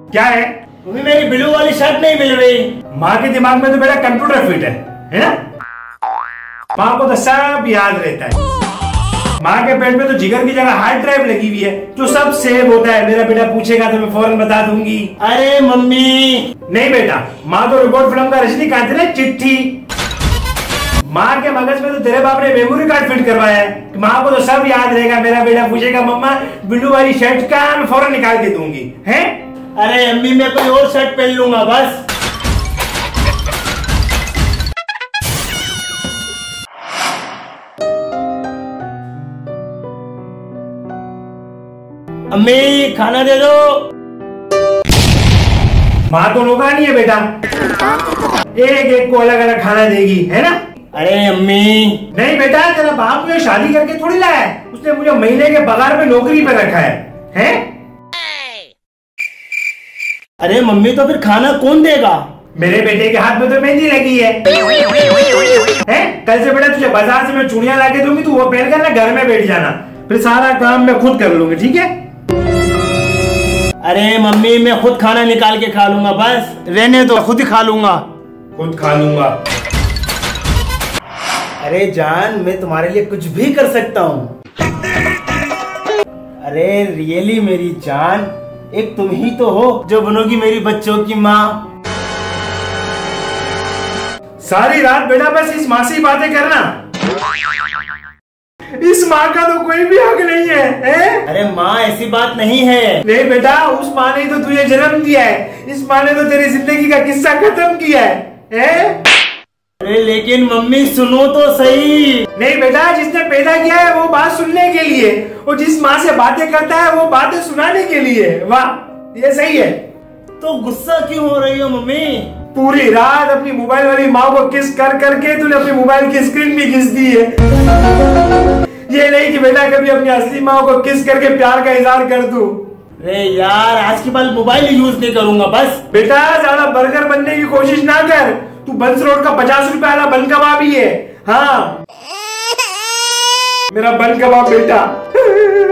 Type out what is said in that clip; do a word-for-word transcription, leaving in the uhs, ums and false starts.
क्या है? तुम्हें मेरी ब्लू वाली शर्ट नहीं मिल रही। माँ के दिमाग में तो बेटा कंप्यूटर फिट है, है ना? माँ को तो सब याद रहता है। माँ के पेट में तो जिगर की जगह हार्ड ड्राइव लगी हुई है, जो सब सेव होता है। मेरा बेटा पूछेगा तो मैं फौरन बता दूंगी। अरे मम्मी नहीं बेटा, माँ तो रिकॉर्ड फिल्म का रजनीकांत है, चिट्ठी। माँ के मगज में तो तेरे बाप ने मेमोरी कार्ड फिट करवाया है। माँ को तो सब याद रहेगा। मेरा बेटा पूछेगा मम्मा ब्लू वाली शर्ट का, मैं फौरन निकाल के दूंगी। है? अरे अम्मी मैं कोई और शर्ट पहन लूंगा बस। अम्मी खाना दे दो। माँ तो नौकरानी है बेटा, एक एक को अलग अलग खाना देगी, है ना? अरे अम्मी नहीं बेटा, तेरा बाप मुझे शादी करके थोड़ी लाया है, उसने मुझे महीने के पगार पे नौकरी पे रखा है, हैं? अरे मम्मी तो फिर खाना कौन देगा? मेरे बेटे के हाथ में तो मेहंदी लगी है, हैं? कल से बेटा तुझे बाजार से मैं चूड़ियां ला के दूंगी, तू वो पहन कर ना घर में बैठ जाना, फिर सारा काम मैं खुद कर लूंगी, ठीक है? अरे मम्मी मैं खुद खाना निकाल के खा लूंगा बस, रहने दो, खुद ही खा लूंगा। खुद खा लूंगा? अरे जान मैं तुम्हारे लिए कुछ भी कर सकता हूँ। अरे रियली मेरी जान, एक तुम ही तो हो जो बनोगी मेरी बच्चों की माँ। सारी रात बेटा बस इस माँ से बातें करना। इस माँ का तो कोई भी हक नहीं है, है? अरे माँ ऐसी बात नहीं है। नहीं बेटा, उस माँ ने तो तुझे जन्म दिया है, इस माँ ने तो तेरी जिंदगी का किस्सा खत्म किया है, है? अरे लेकिन मम्मी सुनो तो सही। नहीं बेटा, जिसने पैदा किया है वो बात सुनने के लिए, और जिस माँ से बातें करता है वो बातें सुनाने के लिए। वाह, ये सही है। तो गुस्सा क्यों हो रही हो मम्मी? पूरी रात अपनी मोबाइल वाली माँ को किस कर करके तूने अपनी मोबाइल की स्क्रीन भी घिस दी है। ये नहीं कि बेटा कभी अपनी असली माँ को किस करके प्यार का इजहार कर दूं। अरे यार आज के बाद मोबाइल यूज नहीं करूंगा बस। बेटा ज्यादा बर्गर बनने की कोशिश ना कर, तू बंस रोड का पचास रुपए वाला बन कबाब ही है। हाँ मेरा बन कबाब बेटा।